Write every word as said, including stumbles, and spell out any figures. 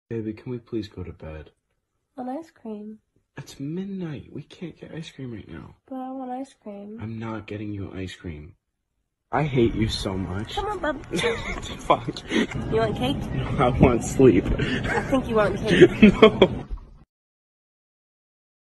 Baby, can we please go to bed? I want ice cream. It's midnight. We can't get ice cream right now. But I want ice cream. I'm not getting you ice cream. I hate you so much. Come on, bub. Fuck. You want cake? No, I want sleep. I think you want cake. No.